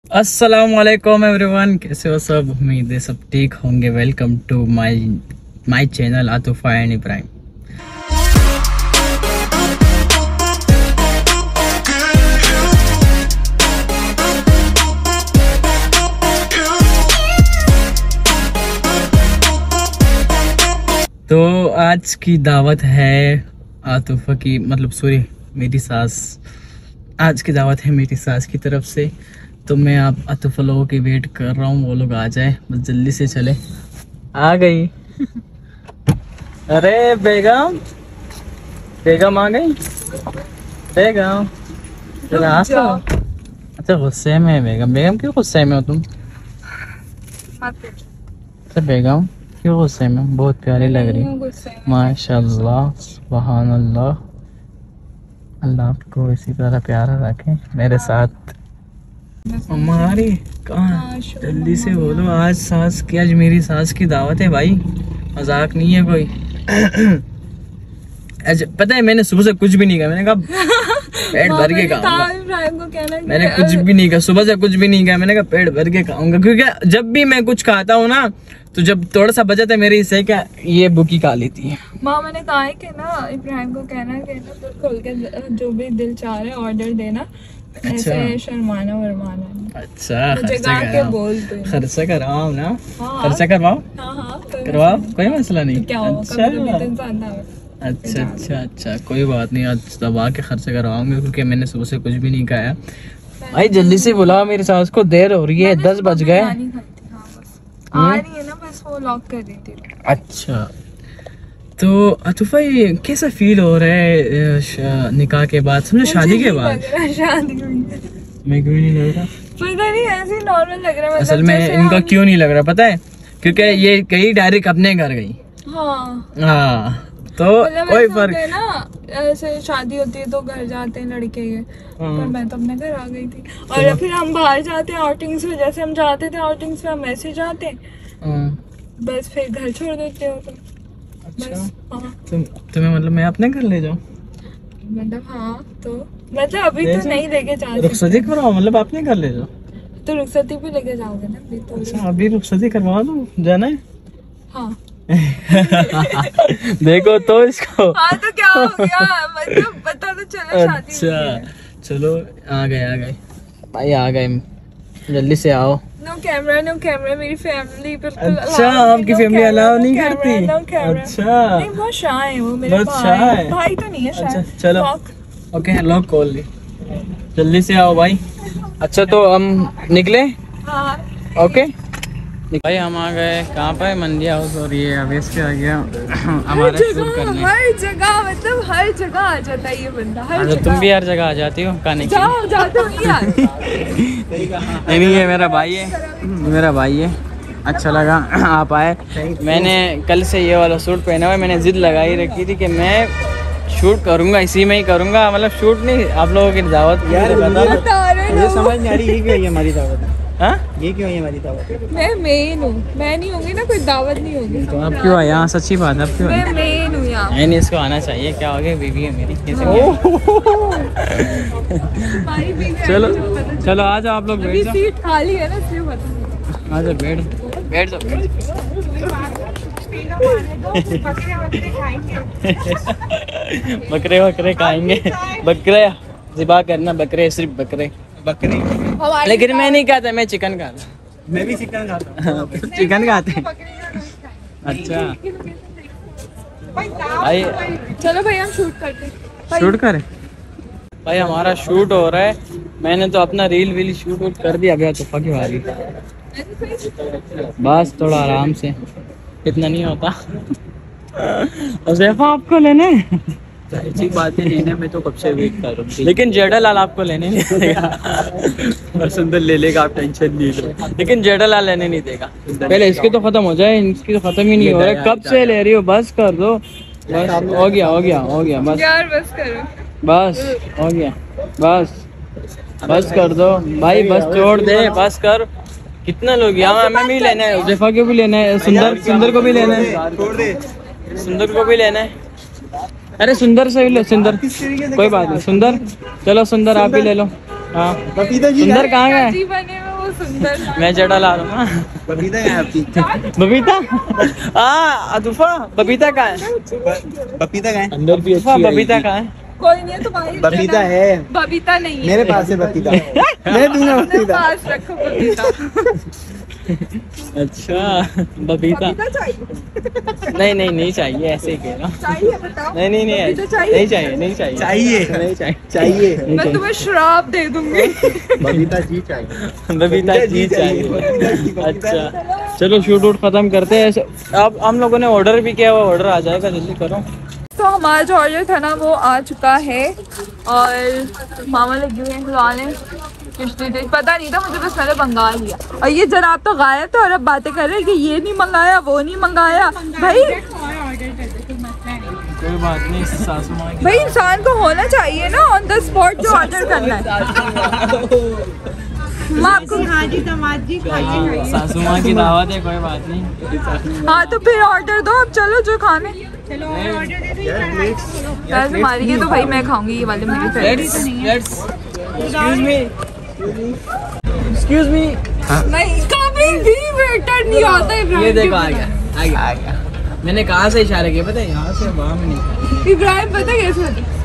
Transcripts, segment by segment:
अस्सलामुअलैकुम एवरीवन, कैसे हो सब? उम्मीद है सब ठीक होंगे। Welcome to my channel Atufa and Ibrahim. तो आज की दावत है आतुफा की, मतलब सॉरी मेरी सास। आज की दावत है मेरी सास की तरफ से। तो मैं आप आतुफा लोगों की वेट कर रहा हूँ, वो लोग आ जाए, बस जल्दी से चले। आ गई। अरे बेगम, बेगम आ गई। बेगम जरा अच्छा गुस्से में है बेगम। बेगम क्यों गुस्से में हो तुम? अच्छा बेगम क्यों गुस्से में? बहुत प्यारी लग रही है माशाल्लाह, सुभान अल्लाह। अल्लाह आपको इसी तरह प्यारा रखे मेरे साथ। हमारी कहाँ, जल्दी से बोलो। आज सास की, आज मेरी सास की दावत है भाई, मजाक नहीं है कोई। पता है मैंने सुबह से कुछ भी नहीं कहा। मैंने कहा पेट भर के खाऊंगा। मैंने कुछ भी नहीं कहा, सुबह से कुछ भी नहीं कहा। मैंने कहा पेट भर के खाऊंगा, क्योंकि जब भी मैं कुछ खाता हूँ ना, तो जब थोड़ा सा बचत है मेरे हिस्से का, ये बुकी खा लेती है। माँ मैंने कहा है कि ना इब्राहिम को कहना कि ना दिल खोल के जो भी दिल चाह रहे ऑर्डर देना। अच्छा, ऐसे शर्माना वरमाना। अच्छा खर्चा करवाओ ना। हाँ, खर्चा करवाओ। हाँ, करवाओ, कोई मसला नहीं। क्या अच्छा कोई बात नहीं। आज दबा के खर्चा करवाऊंगे, क्योंकि मैंने सुबह से कुछ भी नहीं खाया। भाई जल्दी से बुलाओ मेरी सास को, देर हो रही है, 10 बज गए। आ रही है ना, बस वो लॉक कर देती है। अच्छा तो अतुफा ये कैसा फील हो रहा है निकाह के बाद, समझो शादी के बाद? शादी मैं क्यों नहीं लग रहा? पता नहीं, ऐसे नॉर्मल लग रहा है। असल में इनका क्यों नहीं लग रहा पता है? क्योंकि ये कहीं डायरेक्ट अपने घर गई। हाँ तो कोई फर्क है ना। ऐसे शादी होती है तो घर जाते हैं लड़के के, पर मैं तो अपने घर आ गई थी। और फिर हम बाहर जाते हैं आउटिंग्स में, जैसे हम जाते थे आउटिंग्स में, हम ऐसे जाते हैं, बस फिर घर छोड़ देते हो तुम। अच्छा तुम्हें मतलब मैं अपने घर ले जाऊं? मतलब हाँ, तो मतलब अभी तो नहीं लेके जा सकते। रुखसती करवाओ, मतलब अपने घर ले जाओ तो रुखसती भी लेके जाओगे ना अभी तो? अच्छा अभी रुखसती करवा दो, जाना है? हाँ। देखो तो इसको। हाँ तो क्या हो गया, मतलब पता तो चलो शादी। अच्छा चलो आ गए भाई, आ गए, जल्दी से आओ। नो कैमरा मेरी फैमिली बिल्कुल। अच्छा आपकी फैमिली अलाउ नहीं करती? अच्छा नहीं, बहुत शाय है वो मेरे भाई तो नहीं है शायद। अच्छा चलो ओके, लॉक खोल ली, जल्दी से आओ भाई। अच्छा तो हम निकले? हाँ ओके भाई हम आ गए। कहाँ पे? मंडी हाउस। और ये अवेश के आ गया हमारा शूट करने। हर जगह, मतलब हर जगह आ जाता है ये बंदा, हर जगह। तुम भी हर जगह आ जाती हो खाने के लिए? जाते हो यार। नहीं ये मेरा भाई है, अच्छा लगा आप आए। मैंने कल से ये वाला सूट पहना हुआ है। मैंने जिद लगाई रखी थी कि मैं शूट करूंगा, इसी में ही करूंगा। मतलब शूट नहीं, आप लोगों की दावत। यार मुझे समझ नहीं आ रही, ये क्यों है हमारी दावत? हाँ ये क्यों है हमारी दावत? मैं मेन हूँ, मैं नहीं होंगी ना कोई दावत नहीं होगी। तो आप क्यों आए यहाँ? सच्ची बात है, आप क्यों? मैं मेन हूँ यहाँ। नहीं इसको आना चाहिए। क्या हो गया? बीवी है मेरी। चलो आ जाओ आप लोग, बैठ जाओ। सीट खाली है ना, इसलिए पता। आ जाओ, बैठ जाओ। बकरे खाएंगे। बकरे ज़िबा करना, बकरे सिर्फ बकरे। लेकिन मैं नहीं खाता, मैं चिकन खाता। मैं भी चिकन खाता। चिकन खाते हैं? अच्छा भाई चलो भाई हम शूट करते हैं। शूट करें भाई, हमारा शूट हो रहा है। मैंने तो अपना रील शूट कर दिया। गया तोहफा की बारी, बस थोड़ा आराम से, इतना नहीं होता। ज़ैफ़ा आपको लेने? अच्छी बात है, लेने में तो कब से वेट कर रहा हूँ, लेकिन जेठालाल आपको लेने नहीं देगा। सुंदर ले लेगा, आप टेंशन नहीं लो। लेकिन जेठालाल लेने नहीं देगा। पहले इसके तो खत्म हो जाए, इसकी तो खत्म ही नहीं हो रहा है। कब से ले रही हो? बस कर दो, बस हो गया बस यार, बस करो, बस हो गया, बस कर दो भाई, बस छोड़ दे, बस कर। कितना लोग यहाँ? हमें भी लेना है, ज़ैफ़ा को भी लेना है, सुंदर को भी लेना है, सुंदर को भी लेना है। अरे सुंदर से लो, सुंदर कोई बात नहीं। सुंदर चलो, सुंदर आप ही ले लो। हाँ सुंदर कहाँ गए? बने में वो वो सुंदर। मैं जड़ा ला रहा हूँ। बबीता कहाँ है आपकी? बबीता अतुफा, बबीता कहाँ है? बबीता कहाँ है? अंदर भी बबीता कहाँ है? कोई नहीं है तुम्हारी। बबीता है, बबीता नहीं है मेरे पास है बबीता। मैं दूंगा अपने बबीता। पास रखो बबीता। अच्छा बबीता चाहिए? नहीं चाहिए, ऐसे ही कह रहा हूँ। चाहिए बताओ। नहीं बबीता चाहिए? नहीं चाहिए नहीं चाहिए चाहिए नहीं चाहिए चाहिए। मैं तुम्हें श्राप दे दूंगी। बबीता जी चाहिए। बबीता जी चाहिए। अच्छा चलो शूट वूट खत्म करते हैं। अब हम लोगों ने ऑर्डर भी किया हुआ, ऑर्डर आ जाएगा, जल्दी करो। तो हमारा जो ऑर्डर था ना वो आ चुका है और मामा लगी हुई है खिलाने। कितनी पता नहीं था मुझे, बस मैंने मंगा लिया। और ये जनाब तो गायब थे और अब बातें कर रहे हैं कि ये नहीं मंगाया वो नहीं मंगाया। भाई कोई बात नहीं, सासू माँ की भाई इंसान को होना चाहिए ना ऑन द स्पॉट जो ऑर्डर करना है। मैं आपको सासू माँ की दावत है, कोई बात नहीं। हाँ तो फिर ऑर्डर दो अब, चलो जो खाने। वैसे मारी के तो भाई मैं खाऊंगी ये वाले, मेरी फेवरेट। एक्सक्यूज मी नहीं कभी भी वेटर नहीं आता इब्राहिम। ये देखो आ गया। मैंने कहाँ से इशारे किए पता है? यहाँ से वहाँ में नहीं। इब्राहिम पता कैसे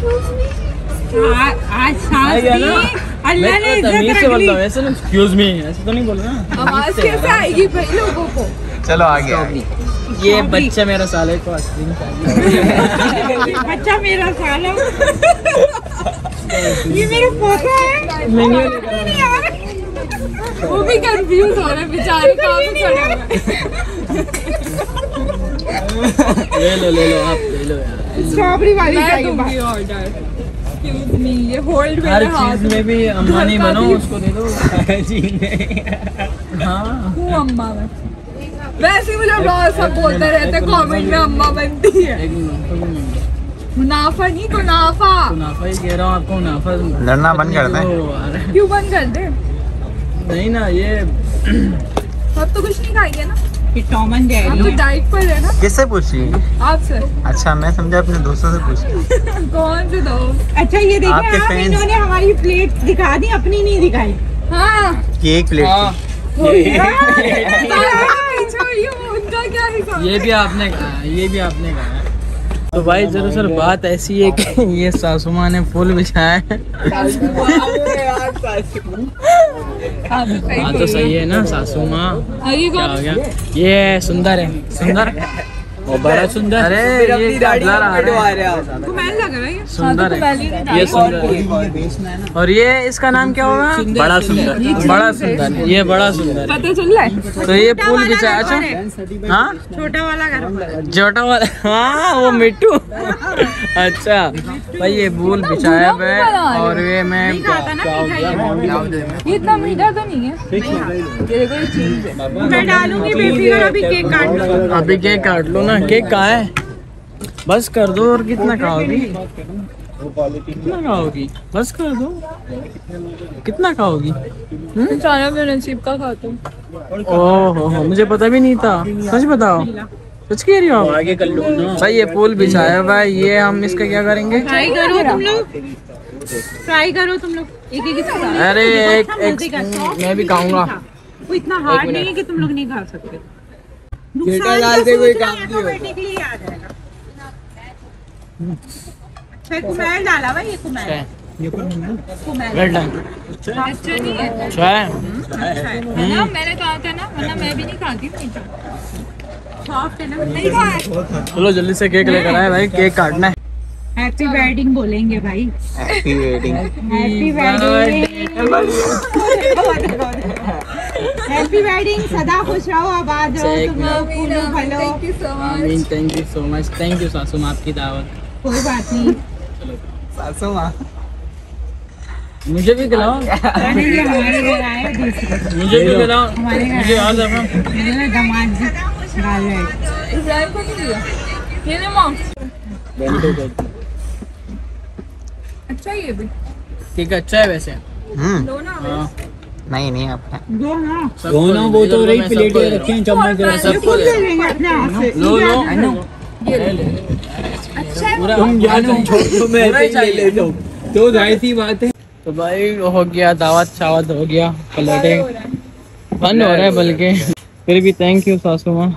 अल्लाह ने तमीज से बोलता हूँ, ऐसे ना एक्सक्यूज मी ऐसे तो नहीं बोल रहा। आवाज कैसे आएगी भाई लोगों को? चलो आ गया। ये बच्चा मेरा साले को आइसक्रीम चाहिए। बच्चा मेरा साला। ये मेरा फोटो है। वो भी कंफ्यूज हो रहे बेचारे, कहाँ पे खड़े हुए। ले लो आप ले लो यार। स्ट्रॉबेरी वाली चाहिए ऑर्डर। एक्सक्यूज मी, ये होल्ड हर मेरे हाथ चीज में भी अम्मा नहीं बनो, उसको दे दो। हाँ हूँ अम्मा मैं। वैसे ही मुझे बहुत सब बोलते रहते कमेंट में अम्मा बनती है। एक मिनट, मुनाफा नहीं कुनाफा। मुनाफा ही कह रहा हूँ आपको, मुनाफा लड़ना बंद कर दें। दे। क्यों बंद कर दे? नहीं ना ये अब तो कुछ नहीं खाएंगे ना, टॉमन आप तो डाइट पर है ना। किससे पूछी? आपसे। अच्छा मैं समझा अपने दोस्तों से पूछी। कौन से दोस्त? अच्छा ये देखिए आपके आप, fans- इन्होंने हमारी प्लेट दिखा दी, अपनी नहीं दिखाई। हाँ केक प्लेट हाँ, उनका क्या हिसाब? ये भी आपने कहा, ये भी आपने कहा। तो भाई दरअसल बात ऐसी है कि ये सासू माँ ने फूल बिछाया है। हाँ तो सही है ना सासू माँ? क्या हो गया? ये सुंदर है, सुंदर और बड़ा सुंदर। अरे ये क्या ब्लर आ रहा है? कुमैल लग रहा है ये। सुंदर है ये, सुंदर है। और ये इसका नाम क्या होगा? बड़ा सुंदर। बड़ा सुंदर, ये बड़ा सुंदर है। पता चल रहा है। तो ये फूल बिछाया। अच्छा हाँ छोटा वाला घर छोटा वाला, हाँ वो मिट्टू। अच्छा भाई ये फूल बिछाया हुआ है और ये मैं ये इतना मीठा तो नहीं है। ये देखो ये चीज है। मैं डालूंगी बेबी और अभी केक काट लो। अभी केक काट लो ना। केक कहाँ है? बस कर दो। और कितना खाओगी? कितना खाओगी? बस कर दो। कितना खाओगी? सारा मैं नसीब का खाता हूँ। ओहो मुझे पता भी नहीं था। सच बताओ, सच कह रही हो आप? आगे कर लो ना भाई। ये फूल बिछाया हुआ है, ये हम इसका क्या करेंगे? ट्राई करो तुम लोग, ट्राई करो तुम लोग। एक अरे एक मैं भी खाऊंगा। वो इतना हार्ड नहीं है कि तुम लोग नहीं खा सकते। बेटा डालते हुए काम तो बेटे के लिए आ जाएगा। अच्छा कुमैल डाला भाई, ये कुमैल वेल डन। अच्छा नहीं है चाय ना, मैंने कहा था ना, वरना मैं भी नहीं खाती मीठा। सॉफ्ट है ना। नहीं खाया। चलो जल्दी से केक लेकर आए भाई, केक काटना है। हैप्पी वेडिंग बोलेंगे भाई। Happy wedding. Happy wedding. Happy wedding. सदा खुश रहो, आबाद रहो, तुम लोग फूलो फलो। Thank you so much. आमीन। Thank you so much. Thank you सासू माँ आपकी दावत। कोई बात नहीं। सासू माँ मुझे भी खिलाओ। अरे ये हमारे घर आए दूसरे, मुझे भी खिलाओ। हमारे घर मुझे याद है मेरे ना दामाद जी डाल रहे। इब्राहिम को नहीं दिया। ये ले माँ। अच्छा ये भी ठीक है, अच्छा है वैसे। लो ना। हाँ नहीं आपने दो ना, दोनों वो तो रही प्लेटें रखी हैं चम्मच सबको ले लेंगे अपने हाथ से। लो लो अच्छा है। तुम जानो छोटो में ले लो तो जाहिर सी बात है। तो भाई हो गया दावत शावत हो गया, प्लेटें फन हो रहा है बल्कि। फिर भी थैंक यू सासू माँ।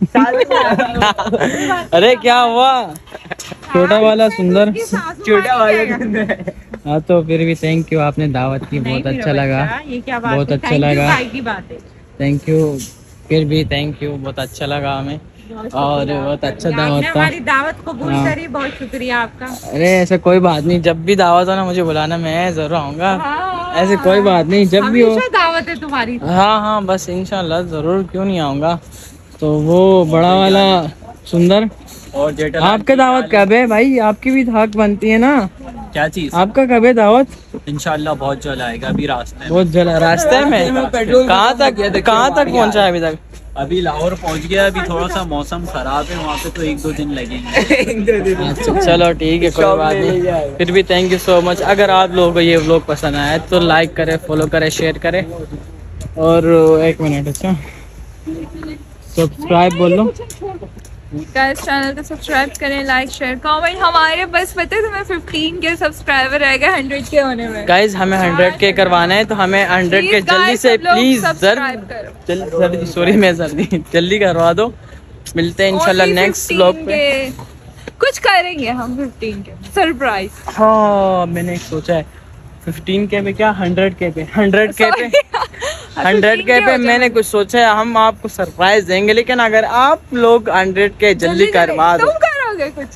अरे क्या हुआ, छोटा वाला सुंदर, छोटा वाला। हाँ तो फिर भी थैंक यू, आपने दावत की, बहुत अच्छा लगा, ये क्या बात बहुत है? अच्छा Thank you लगा। भाई की बात है। थैंक यू, फिर भी थैंक यू, बहुत अच्छा लगा हमें और बहुत अच्छा आपने दावत था। हमारी दावत कबूल हाँ। करी, बहुत शुक्रिया आपका। अरे ऐसा कोई बात नहीं, जब भी दावत हो ना मुझे बुलाना, मैं जरूर आऊँगा। ऐसे कोई बात नहीं, जब भी हो। हमेशा दावत है तुम्हारी। हाँ हाँ बस इंशाल्लाह जरूर, क्यों नहीं आऊँगा। तो वो बड़ा वाला सुंदर, और जेठा आपका दावत कब है भाई? आपकी भी धाक बनती है ना, क्या चीज? आपका कब है दावत? इंशाल्लाह बहुत जल्द आएगा, अभी रास्ते में। बहुत जल्द रास्ते में। कहाँ तक पहुँचा है अभी तक? अभी लाहौर पहुंच गया, अभी थोड़ा सा मौसम खराब है वहाँ पे, तो 1-2 दिन लगेंगे। अच्छा चलो ठीक है, कोई बात नहीं। फिर भी थैंक यू सो मच। अगर आप लोगों को ये व्लॉग पसंद आया तो लाइक करें, फॉलो करें, शेयर करें और 1 मिनट, अच्छा सब्सक्राइब बोल लो। गाइस चैनल को सब्सक्राइब करें, लाइक शेयर कमेंट। हमारे बस पता है तुम्हें 15 के सब्सक्राइबर रह गए 100 के होने में। गाइज हमें 100 के करवाना है, तो हमें 100 के जल्दी से प्लीज जल्दी, सॉरी मैं जल्दी करवा दो। मिलते हैं इंशाल्लाह नेक्स्ट व्लॉग पे। कुछ करेंगे हम 15 के सरप्राइज। हाँ मैंने एक सोचा है 15 के पे क्या 100 के पे 100 के पे 100 के पे मैंने कुछ सोचा है, हम आपको सरप्राइज देंगे, लेकिन अगर आप लोग 100 के जल्दी करवा दो। तुम करोगे कुछ?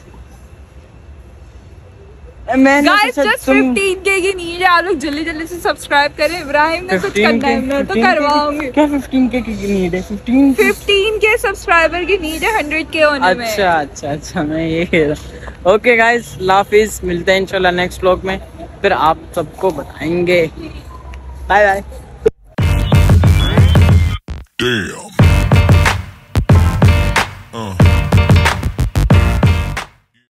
मैंने गाइस सोचा जस्ट तुम 15 के की नीचे आप लोग जल्दी से सब्सक्राइब करें। इब्राहिम ने कुछ 15 करना है, मैं तो 15 करवाऊंगी। क्या 15 के की नीड है? 15 के सब्सक्राइबर की नीड है 100 के होने में। अच्छा मैं ये ओके गाइस, हाफिज, मिलते हैं इंशाल्लाह नेक्स्ट व्लॉग में, फिर आप सबको बताएंगे। Bye bye. Damn.